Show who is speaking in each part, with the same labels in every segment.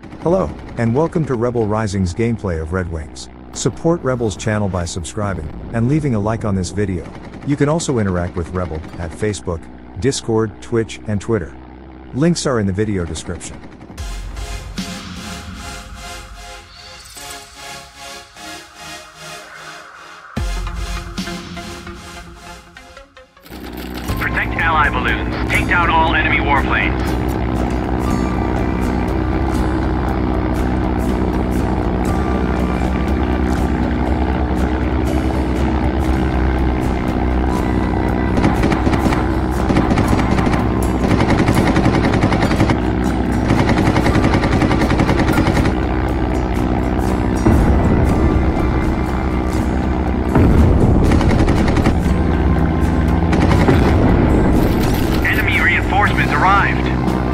Speaker 1: Hello, and welcome to Rebel Rising's gameplay of Red Wings. Support Rebel's channel by subscribing, and leaving a like on this video. You can also interact with Rebel, at Facebook, Discord, Twitch, and Twitter. Links are in the video description.
Speaker 2: Protect ally balloons. Take down all enemy warplanes. Arrived.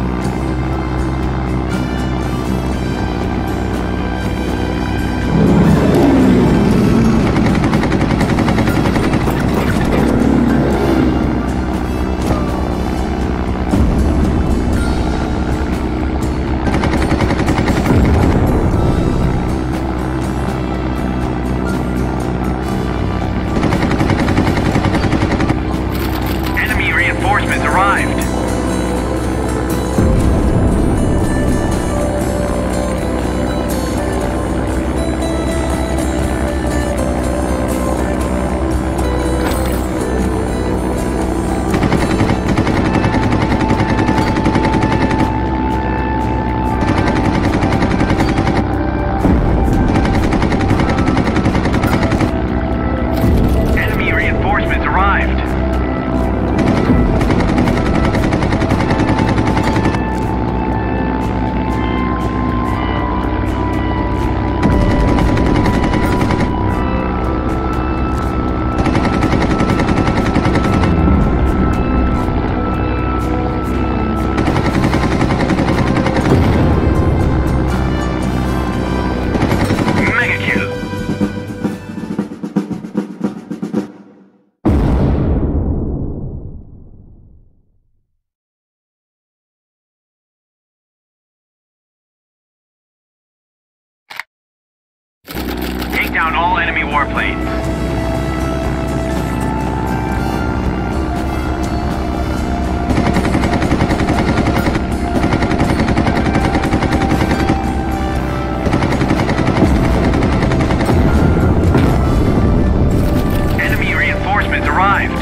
Speaker 2: Enemy reinforcements arrived. Take down all enemy warplanes. Enemy reinforcements arrived.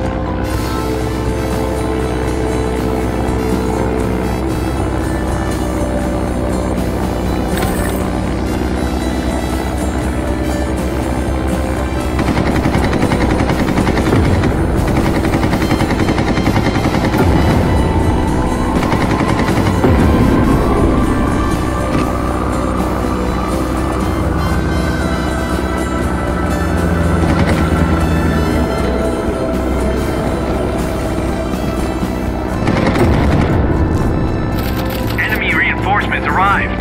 Speaker 2: Reinforcements arrived.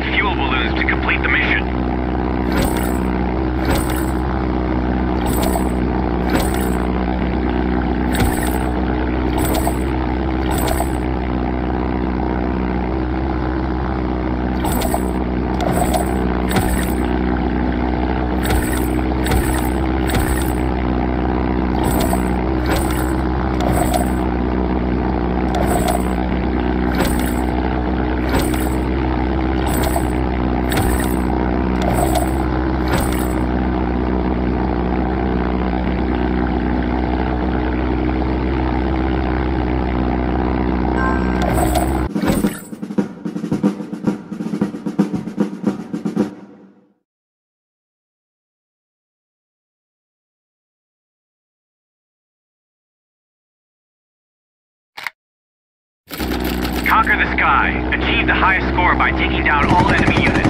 Speaker 2: with fuel balloons to complete the mission. Conquer the sky. Achieve the highest score by taking down all enemy units.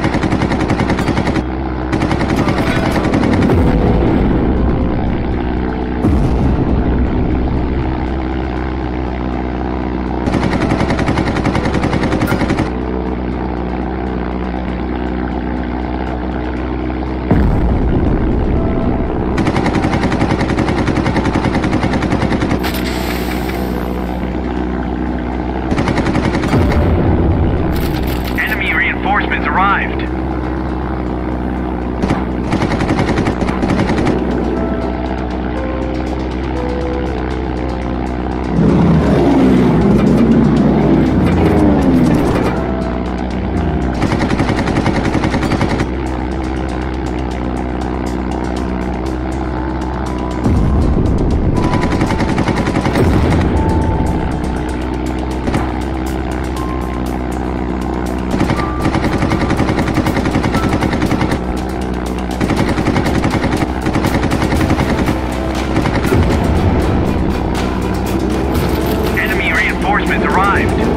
Speaker 2: Reinforcements arrived. Reinforcements arrived.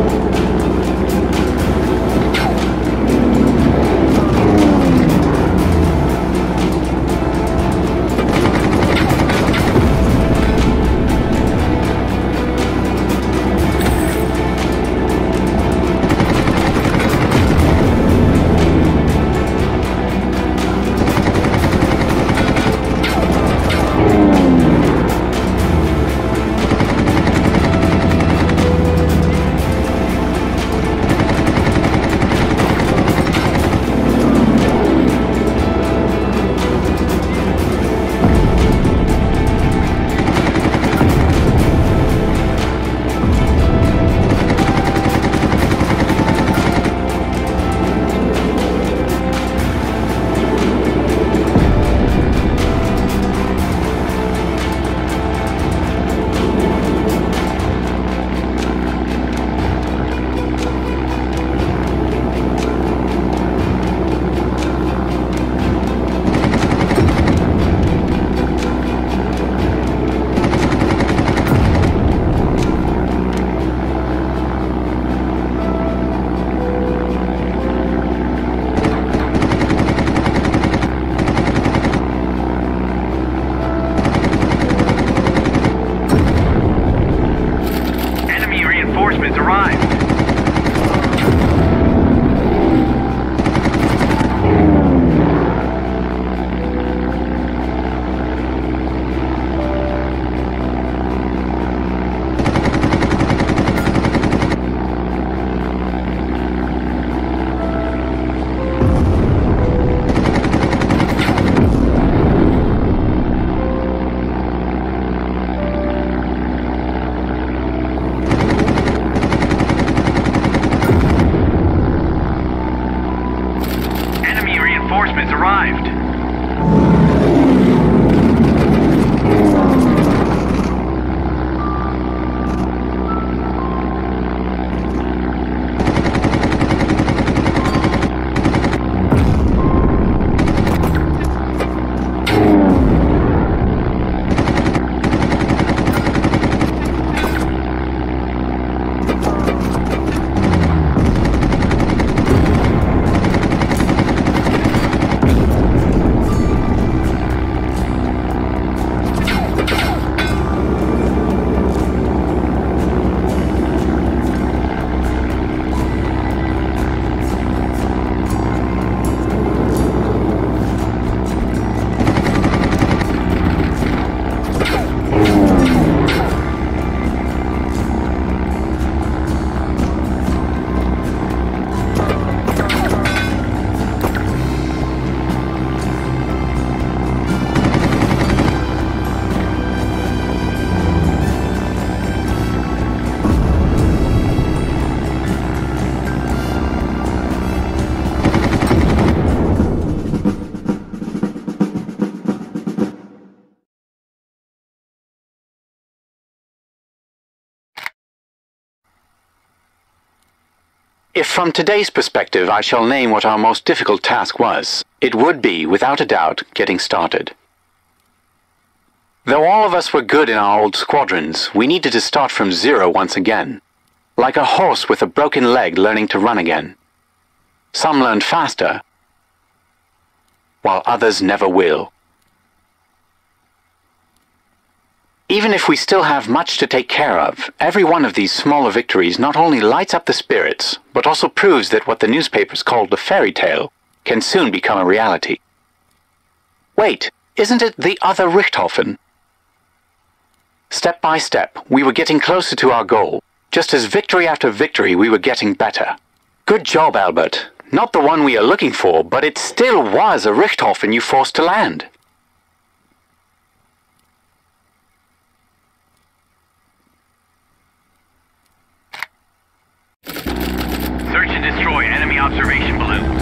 Speaker 2: Reinforcements arrived. Reinforcements arrived.
Speaker 3: If from today's perspective I shall name what our most difficult task was, it would be, without a doubt, getting started. Though all of us were good in our old squadrons, we needed to start from zero once again, like a horse with a broken leg learning to run again. Some learned faster, while others never will. Even if we still have much to take care of, every one of these smaller victories not only lights up the spirits, but also proves that what the newspapers called a fairy tale can soon become a reality. Wait, isn't it the other Richthofen? Step by step, we were getting closer to our goal. Just as victory after victory, we were getting better. Good job, Albert. Not the one we are looking for, but it still was a Richthofen you forced to land.
Speaker 2: Search and destroy enemy observation balloons.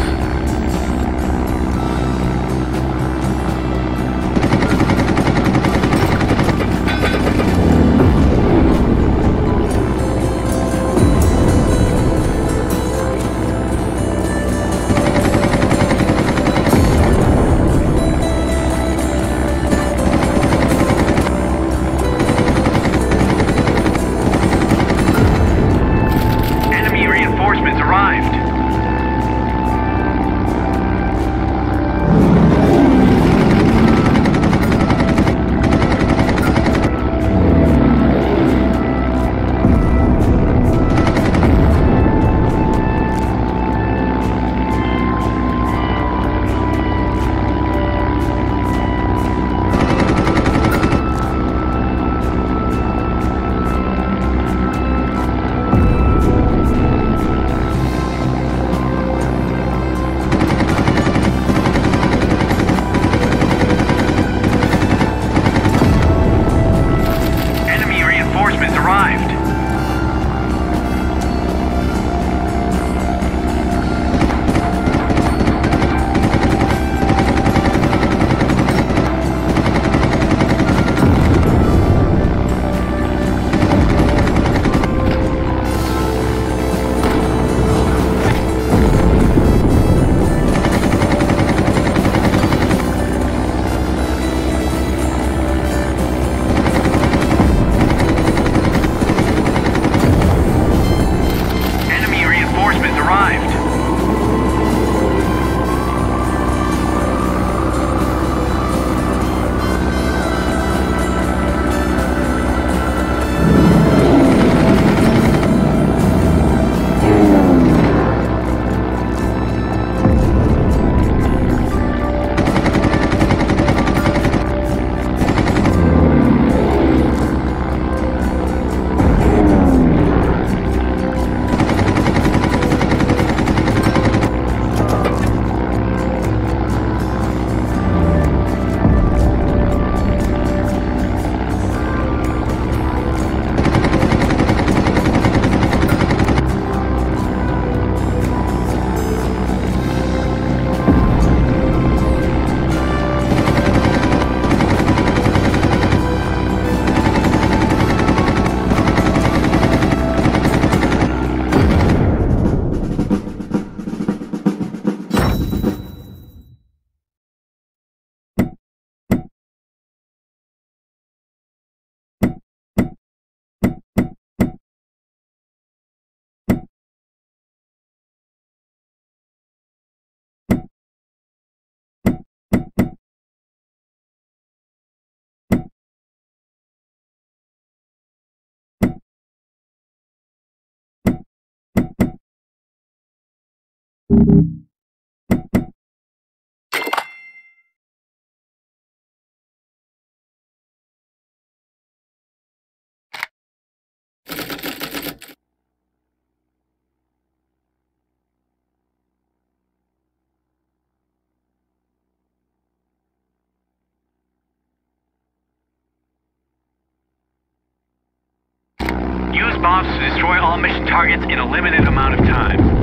Speaker 2: Use bombs to destroy all mission targets in a limited amount of time.